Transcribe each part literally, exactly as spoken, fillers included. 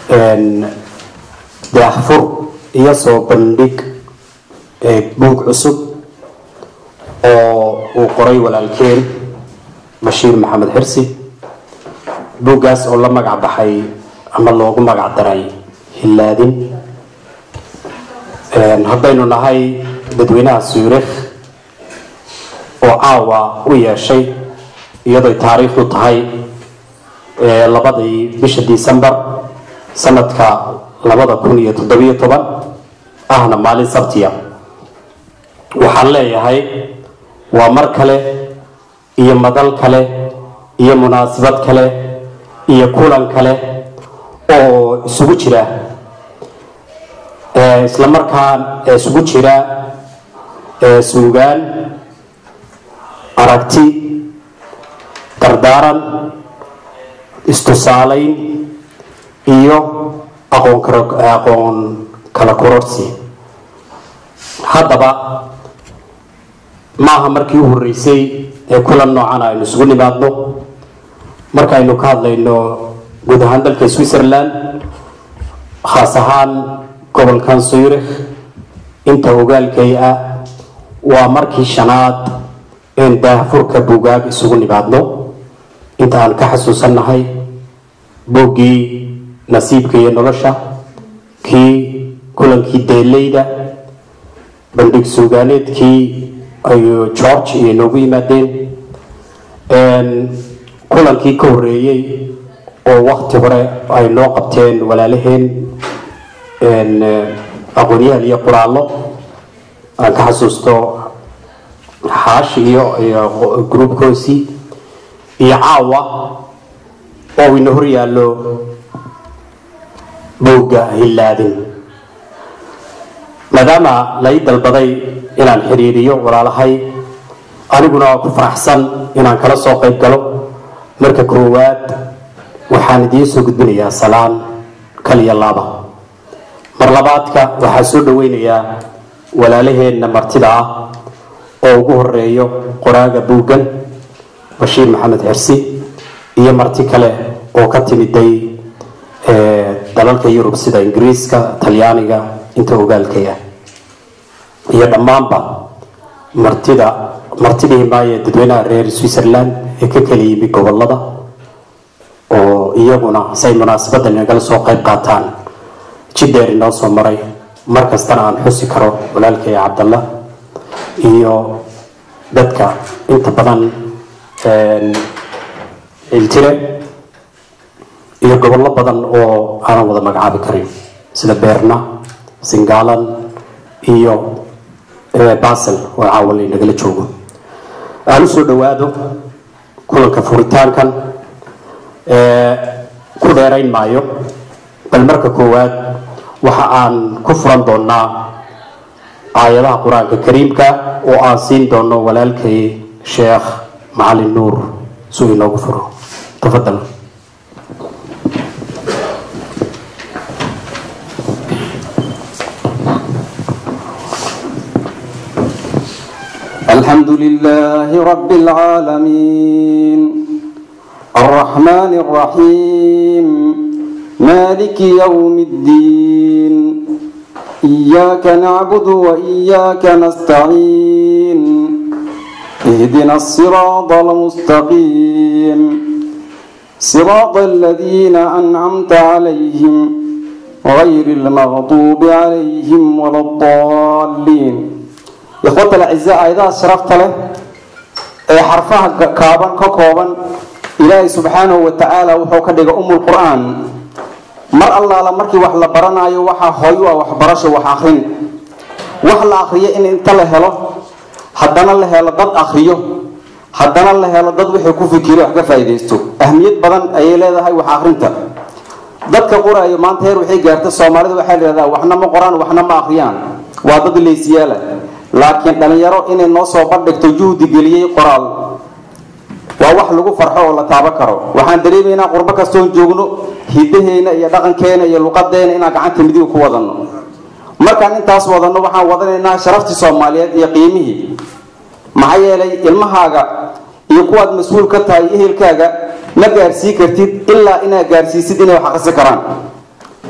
daahfur iyo soo bandhig buug cusub oo uu qoray walaalkeen Bashiir Maxamed Xirsi. buuggaas oo la magac baxay ama loogu magac daray Hilaadin. haddaynu nahay dadweynaha Zurich oo caawa u yeeshay iyadoo taariikhdu tahay labadii bisha December sanadka labada kun iyo toddoba iyo toban ahna maalin sabtiya, waxaan leeyahay waa mar kale iyo madal kale iyo munaasabad kale iyo kulan kale oo isugu jira isla markaan isugu jira suugaan, aragti, dardaaran, istusaalayn iyo aqoon aqoon kala kororsi. haddaba maaha markii u horeysay ee kulan noocan aynu isugu nimaadno markaynu ka hadlayno guud ahaan dalka Switzerland, khaas ahaan gobolkan Zurich. inta ogaalkay ah waa markii shanaad ee daahfurka buugaag isugu nimaadno. inta aan ka xasuusanahay buuggii nasiibka iyo nolosha, kii kulankii deeleyda, bandhig suugaaneedkii ayuu George iyo noogu yimaadeen, kulankii ka horeeyey oo waqti hore ay noo qabteen walaalaheen aqoonyahan iyo qoraallo aan ka xasuusto xaashi iyo groupkoosi, iyo caawa oo ina hor yaallo buugga Hilaadin. maadaama la ii dalbaday inaan xiriiriyo walaalahay, aniguna ku faraxsan inaan kala soo qayb galo. marka koowaad waxaan idiin soo gudbinayaa salaan kaliya laaba. mar labaadka waxaan soo dhaweynayaa walaalaheenna martida ah oo ugu horeeyo qoraaga buuggan Bashiir Maxamed Xirsi iyo marti kale oo ka timiday dalalka Yurub sida Ingiriiska, Talyaaniga, inta ogaalkaya, iyo dhammaanba martida martidii maaye dadweynaha reer Switzerland ee ka kala yimi gobolada oo iyaguna say munaasabadan nagala soo qayb qaataan jiddeer inoo soo maray. markastana aan xusi karo walaalkay Cabdalla iyo dadka inta badan iltire iyo gobollo badan oo aan wada magacaabi karin sida Beerna, Singalan iyo Basel oo caawilay nagala joogo. aan soo dhawaado kulanka furitaankan ku dheerayn maayo, bal marka koowaad waxa aan ku furan doonaa aayadaha quraanka kariimka oo aan siin doono walaalkay Sheekh Macalin Nuur soo inoogu furo. tafadhal. الحمد لله رب العالمين الرحمن الرحيم مالك يوم الدين إياك نعبد وإياك نستعين اهدنا الصراط المستقيم صراط الذين أنعمت عليهم غير المغضوب عليهم ولا الضالين. إخوة الأعزاء إذا شرفت له حرفها كابا كوكوبا إلهي سبحانه وتعالى وحوكدك أم القرآن مر الله لمركي وحلا برنا وحا هيوا وحبرش وحاخين وحلا أخرية إن انت لهلا حدنا لهلا ضد أخريه حدنا لهلا ضد وحكو في كيلو حكا فايديستو أهمية بدن أي لا هاي وحاخرينتا ضد كقرآن يمان تير وحي جارت الصومالي وحال هذا وحنا ما قرآن وحنا ما أخريان وضد اللي سيالة لكن أنا يرى إن الناس وبدك تجود جليه قرآن وواح لقو فرحه ولا تابكره وحن دريبنا قربك استون جوجنو هيدهنا يا دقن كينا يا لقدين إنك عن تمديه كوضنا مركان أنت أصوضنا وحن وضنا شرفت الصوماليات يقيمه معايا لي المهاجة يقود مسؤول كتاي إيه الكاجا ما جارسي كرتيد إلا إنا جارسي سيدنا وحق سكران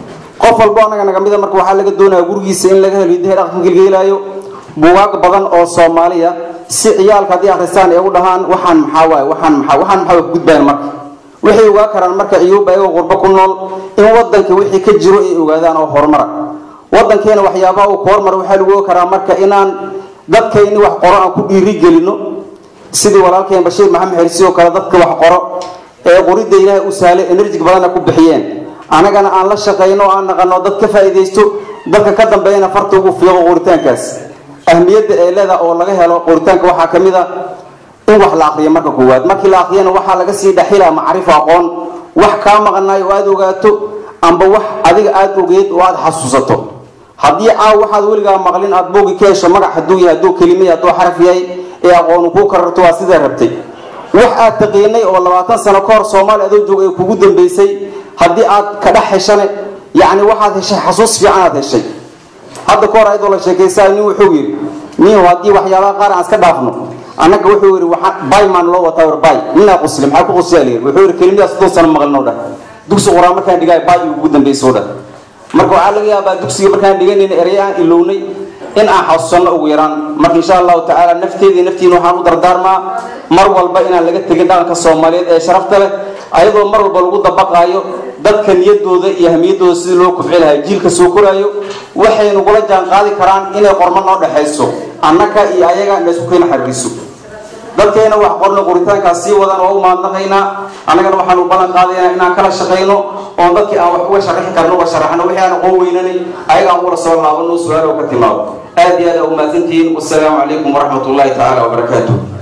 walbo anaga naga mid marka waxa laga doonayaa gurigiisa in laga helo hidaha dhaqanka gilgeelayo buugaag badan oo Soomaaliya si ciyaalka hadii akhristaan ay u dhahaan waxaan maxaa waay waxaan maxaa waxaan maxaa ku gudbaan marka wixii uga karaan marka iyuu bay qurbo ku nool in wadanka wixii ka jiro ay ogaadaan oo horumar wadankeena waxyaabaha uu horumar waxa lagu karaa marka inaan dadkayni wax qoro ku dhiiri gelino sidii walaalkeen Bashiir Maxamed Xirsi oo kala dadka wax qoro ee qorida Ilaahay u saale energy badan ku bixiyeen anagana aan la shaqeyno aan naqano dadka faa'iideysto dadka ka dambeeyana farta ugu fiiqo qoritaankaas ahmiyada ay leedahay oo laga helo qoritaanka waxa kamid ah in wax la aqriyo marka koowaad markii la aqriyana waxa laga sii dhaxilaa macrifo aqoon wax ka maqnaayo aad ogaato amba wax adiga aad ogeed oo aad xasuusato hadii aa waxaad weliga maqlin aad boogi ka hesho magac haduu yahay haduu kalimaad haduu xaraf yahay ee aqoon ku kararto waa sida rabtay wax aad taqeenay oo labaatan sano ka hor Soomaali adoo joogay kugu dambeysay hadii aad ka dhaxayshane yaani waxaad heshay xasuus fiican aad heshay hadda koor ay doola sheekaysaa nin wuxuu yiri nin hadii waxyaabaha qaar aan iska dhaafno anaga wuxuu yiri waxa bayman loo wataa war bay nina qoslim ha ku qosliyay wuxuu yiri kalimaad sidoo sano maqalno dhan dugsi quraan markaan dhigay bay ugu dambeysay dhan marka waxa laga yaabaa dugsiga markaan dhiganayna ereyaan ilownay in aan xasuusano ugu yaraan marka insha Allah ta'ala nafteedii naftiina waxaan u dardaarmaa mar walba inaan laga tagin dhaqanka Soomaaliyeed ee sharafta leh ayadoo mar walba lagu dabaqayo dadka niyadooda iyo ahmiyadooda sidii loo kobcin lahaa jiilka soo koraayo waxay nagu la jaan qaadi karaan inay qormo noo dhaxayso annaka iyo ayaga isku keen xariiso dadkeena wax qorno qoritaanka si wadan oo u maadnaqayna anagana waxaan u balan qaadaynaa inaan kala shaqeyno oo dadkii aan wax uga sharaxi karno oo sharaxno wixii aan qoon weynanay ayaga aan wala soo laabano su'aalo ka timaado aad iyo aad u mahadsantiin wassalaamu calaykum wa rahmatullahi ta'ala wa barakaatuh